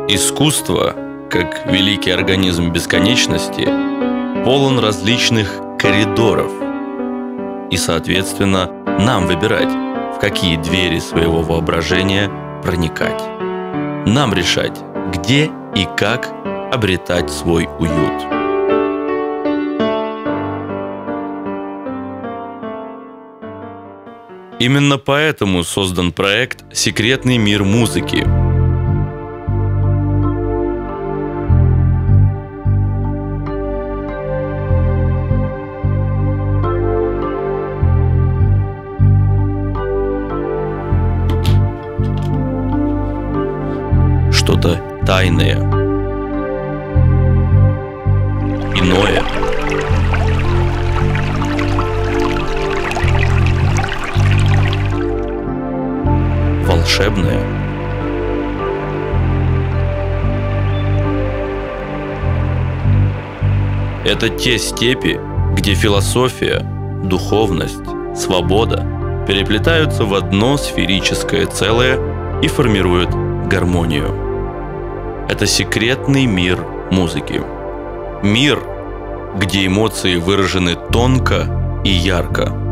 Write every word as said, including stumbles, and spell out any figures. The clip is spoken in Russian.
Искусство, как великий организм бесконечности, полон различных коридоров. И, соответственно, нам выбирать, в какие двери своего воображения проникать. Нам решать, где и как обретать свой уют. Именно поэтому создан проект «Секретный мир музыки». Что-то тайное, иное, волшебное. Это те степи, где философия, духовность, свобода переплетаются в одно сферическое целое и формируют гармонию. Это секретный мир музыки. Мир, где эмоции выражены тонко и ярко.